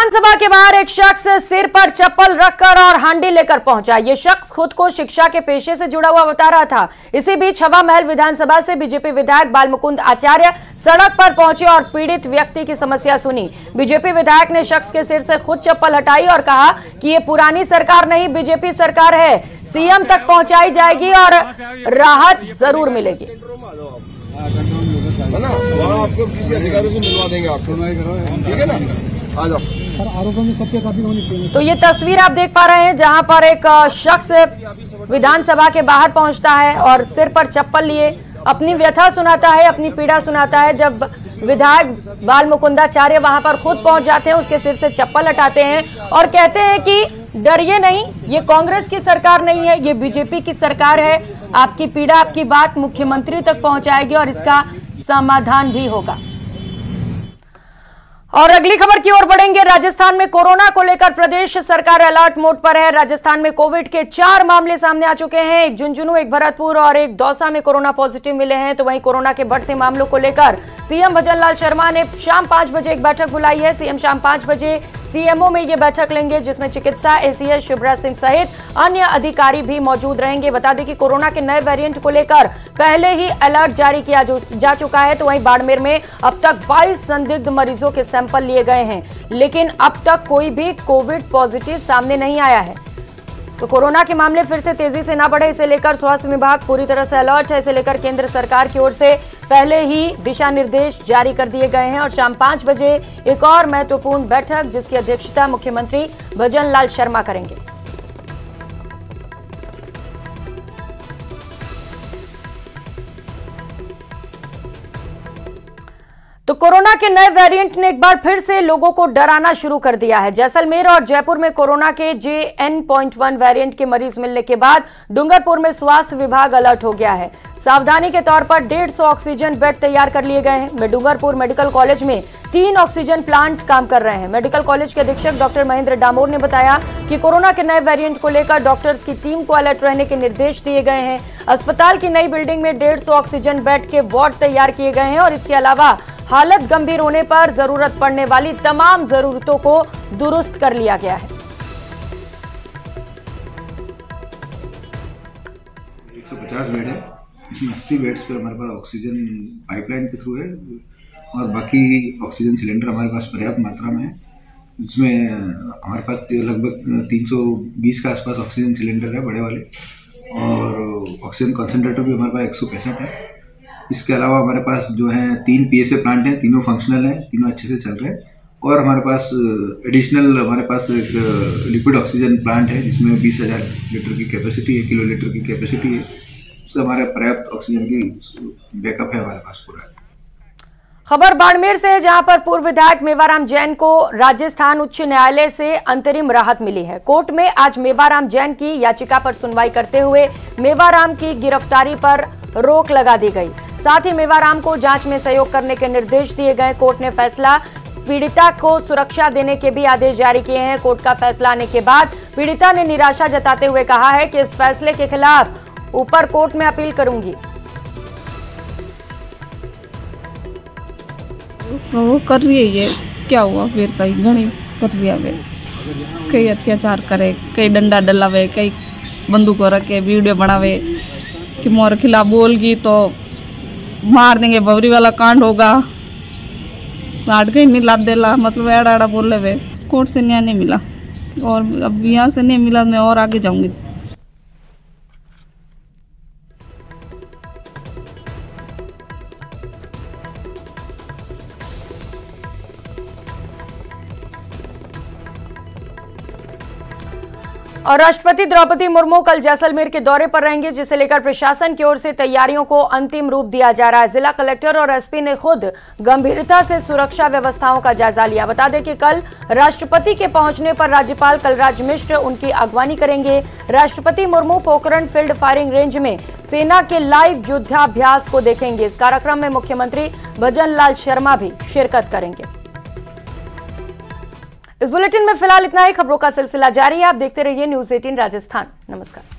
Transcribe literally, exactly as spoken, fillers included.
विधानसभा के बाहर एक शख्स सिर पर चप्पल रखकर और हांडी लेकर पहुंचा। ये शख्स खुद को शिक्षा के पेशे से जुड़ा हुआ बता रहा था। इसी बीच हवा महल विधानसभा से बीजेपी विधायक बालमुकुंद आचार्य सड़क पर पहुंचे और पीड़ित व्यक्ति की समस्या सुनी। बीजेपी विधायक ने शख्स के सिर से खुद चप्पल हटाई और कहा कि ये पुरानी सरकार नहीं, बीजेपी सरकार है, सीएम तक पहुंचाई जाएगी और राहत जरूर मिलेगी। है ना, वहाँ आपको किसी अधिकारी से मिलवा देंगे आपको, ठीक है ना, आ जाओ। आरोपों में सत्य काफी होनी चाहिए। तो ये तस्वीर आप देख पा रहे हैं जहां पर एक शख्स विधानसभा के बाहर पहुंचता है और सिर पर चप्पल लिए अपनी व्यथा सुनाता है, अपनी पीड़ा सुनाता है। जब विधायक बालमुकुंदाचार्य वहां पर खुद पहुंच जाते हैं, उसके सिर से चप्पल हटाते हैं और कहते हैं कि डरिए नहीं, ये कांग्रेस की सरकार नहीं है, ये बीजेपी की सरकार है। आपकी पीड़ा, आपकी बात मुख्यमंत्री तक पहुंचाएगी और इसका समाधान भी होगा। और अगली खबर की ओर बढ़ेंगे। राजस्थान में कोरोना को लेकर प्रदेश सरकार अलर्ट मोड पर है। राजस्थान में कोविड के चार मामले सामने आ चुके हैं। एक झुंझुनू, एक भरतपुर और एक दौसा में कोरोना पॉजिटिव मिले हैं। तो वहीं कोरोना के बढ़ते मामलों को लेकर सीएम भजन लाल शर्मा ने शाम पांच बजे एक बैठक बुलाई है। सीएम शाम पांच बजे सीएमओ में ये बैठक लेंगे, जिसमें चिकित्सा एसीएस शिवराज सिंह सहित अन्य अधिकारी भी मौजूद रहेंगे। बता दें कि कोरोना के नए वेरिएंट को लेकर पहले ही अलर्ट जारी किया जा चुका है। तो वहीं बाड़मेर में अब तक बाईस संदिग्ध मरीजों के सैंपल लिए गए हैं, लेकिन अब तक कोई भी कोविड पॉजिटिव सामने नहीं आया है। तो कोरोना के मामले फिर से तेजी से ना बढ़े, इसे लेकर स्वास्थ्य विभाग पूरी तरह से अलर्ट है। इसे लेकर केंद्र सरकार की ओर से पहले ही दिशा निर्देश जारी कर दिए गए हैं और शाम पांच बजे एक और महत्वपूर्ण बैठक, जिसकी अध्यक्षता मुख्यमंत्री भजन लाल शर्मा करेंगे। तो कोरोना के नए वेरिएंट ने एक बार फिर से लोगों को डराना शुरू कर दिया है। जैसलमेर और जयपुर में कोरोना के J N point one variant के मरीज मिलने के बाद डूंगरपुर में स्वास्थ्य विभाग अलर्ट हो गया है। सावधानी के तौर पर डेढ़ सौ ऑक्सीजन बेड तैयार कर लिए गए हैं। डूंगरपुर मेडिकल कॉलेज में तीन ऑक्सीजन प्लांट काम कर रहे हैं। मेडिकल कॉलेज के अधीक्षक डॉक्टर महेंद्र डामोर ने बताया कि कोरोना के नए वेरिएंट को लेकर डॉक्टर्स की टीम को अलर्ट रहने के निर्देश दिए गए हैं। अस्पताल की नई बिल्डिंग में डेढ़ सौ ऑक्सीजन बेड के वार्ड तैयार किए गए हैं और इसके अलावा हालत गंभीर होने पर जरूरत पड़ने वाली तमाम जरूरतों को दुरुस्त कर लिया गया है। एक सौ पचास बेड है, इसमें अस्सी बेड्स पर हमारे पास ऑक्सीजन पाइपलाइन के थ्रू है और बाकी ऑक्सीजन सिलेंडर हमारे पास पर्याप्त मात्रा में है। इसमें हमारे पास लगभग तीन सौ बीस के आसपास ऑक्सीजन सिलेंडर है बड़े वाले, और ऑक्सीजन कॉन्सेंट्रेटर भी हमारे पास एक सौ पैंसठ है। इसके अलावा हमारे पास जो है तीन पीएसए प्लांट हैं, तीनों फंक्शनल हैं, तीनों अच्छे से चल रहे हैं। और हमारे पास एडिशनल हमारे पास एक लिक्विड ऑक्सीजन प्लांट है, जिसमें बीस हज़ार लीटर की कैपेसिटी है, किलो लीटर की कैपेसिटी है। इससे हमारे पर्याप्त ऑक्सीजन की बैकअप है हमारे पास पूरा। खबर बाड़मेर से है, जहां पर पूर्व विधायक मेवाराम जैन को राजस्थान उच्च न्यायालय से अंतरिम राहत मिली है। कोर्ट में आज मेवाराम जैन की याचिका पर सुनवाई करते हुए मेवाराम की गिरफ्तारी पर रोक लगा दी गई। साथ ही मेवाराम को जांच में सहयोग करने के निर्देश दिए गए। कोर्ट ने फैसला पीड़िता को सुरक्षा देने के भी आदेश जारी किए हैं। कोर्ट का फैसला आने के बाद पीड़िता ने निराशा जताते हुए कहा है कि इस फैसले के खिलाफ ऊपर कोर्ट में अपील करूंगी। वो कर रही है, ये क्या हुआ फिर कहीं घनी कर रही है, कई अत्याचार करे, कई डंडा डलावे, कई बंदूक रखे, वीडियो बनावे कि मोर खिलाफ बोलगी तो मार देंगे, बबरी वाला कांड होगा, लाट गई नहीं लाद देला, मतलब एड़ा एड़ा बोल ले। कोर्ट से न्याय नहीं मिला और अब यहाँ से नहीं मिला, मैं और आगे जाऊंगी। और राष्ट्रपति द्रौपदी मुर्मू कल जैसलमेर के दौरे पर रहेंगे, जिसे लेकर प्रशासन की ओर से तैयारियों को अंतिम रूप दिया जा रहा है। जिला कलेक्टर और एसपी ने खुद गंभीरता से सुरक्षा व्यवस्थाओं का जायजा लिया। बता दें कि कल राष्ट्रपति के पहुंचने पर राज्यपाल कलराज मिश्र उनकी अगवानी करेंगे। राष्ट्रपति Murmu Pokhran field firing range में सेना के लाइव युद्धाभ्यास को देखेंगे। इस कार्यक्रम में मुख्यमंत्री भजन लाल शर्मा भी शिरकत करेंगे। इस बुलेटिन में फिलहाल इतना ही। खबरों का सिलसिला जारी है, आप देखते रहिए न्यूज़ अठारह राजस्थान। नमस्कार।